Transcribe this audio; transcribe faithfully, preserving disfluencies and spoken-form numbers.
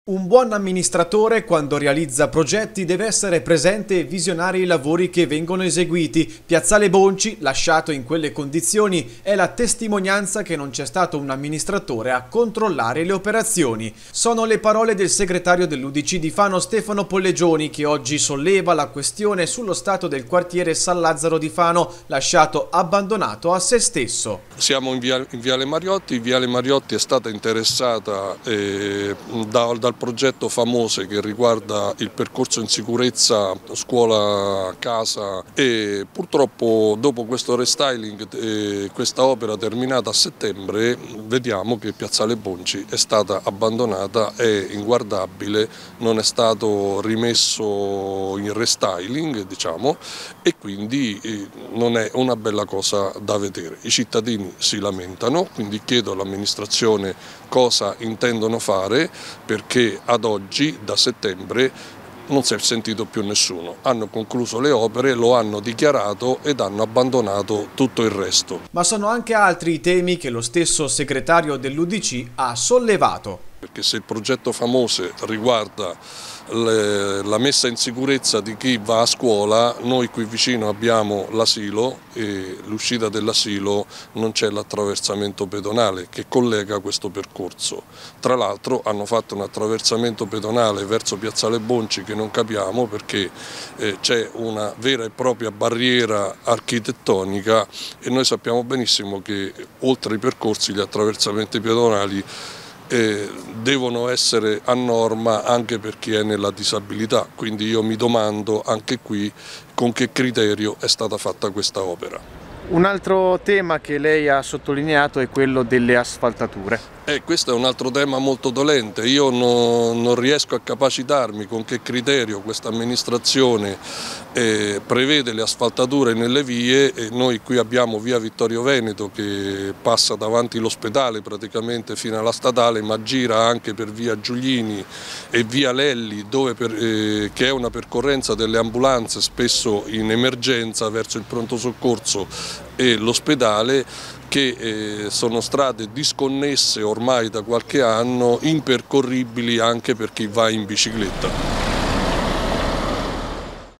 Un buon amministratore, quando realizza progetti, deve essere presente e visionare i lavori che vengono eseguiti. Piazzale Bonci, lasciato in quelle condizioni, è la testimonianza che non c'è stato un amministratore a controllare le operazioni. Sono le parole del segretario dell'U D C di Fano Stefano Pollegioni, che oggi solleva la questione sullo stato del quartiere San Lazzaro di Fano, lasciato abbandonato a se stesso. Siamo in, via, in Viale Mariotti. Viale Mariotti è stata interessata eh, da, dal progetto Famose, che riguarda il percorso in sicurezza scuola-casa, e purtroppo dopo questo restyling e questa opera terminata a settembre vediamo che Piazzale Bonci è stata abbandonata, è inguardabile, non è stato rimesso in restyling, diciamo, e quindi eh, non è una bella cosa da vedere. I cittadini si lamentano, quindi chiedo all'amministrazione cosa intendono fare, perché ad oggi, da settembre, non si è sentito più nessuno. Hanno concluso le opere, lo hanno dichiarato ed hanno abbandonato tutto il resto. Ma sono anche altri i temi che lo stesso segretario dell'U D C ha sollevato. Perché se il progetto Famose riguarda le, la messa in sicurezza di chi va a scuola, noi qui vicino abbiamo l'asilo e l'uscita dell'asilo non c'è l'attraversamento pedonale che collega questo percorso. Tra l'altro hanno fatto un attraversamento pedonale verso Piazzale Bonci che non capiamo, perché eh, c'è una vera e propria barriera architettonica e noi sappiamo benissimo che oltre ai percorsi gli attraversamenti pedonali Eh, devono essere a norma anche per chi è nella disabilità, quindi io mi domando anche qui con che criterio è stata fatta questa opera. Un altro tema che lei ha sottolineato è quello delle asfaltature. Eh, questo è un altro tema molto dolente. Io no, non riesco a capacitarmi con che criterio questa amministrazione eh, prevede le asfaltature nelle vie, e noi qui abbiamo via Vittorio Veneto che passa davanti l'ospedale praticamente fino alla statale, ma gira anche per via Giuglini e via Lelli, dove per, eh, che è una percorrenza delle ambulanze spesso in emergenza verso il pronto soccorso e l'ospedale, che eh, sono strade disconnesse ormai da qualche anno, impercorribili anche per chi va in bicicletta.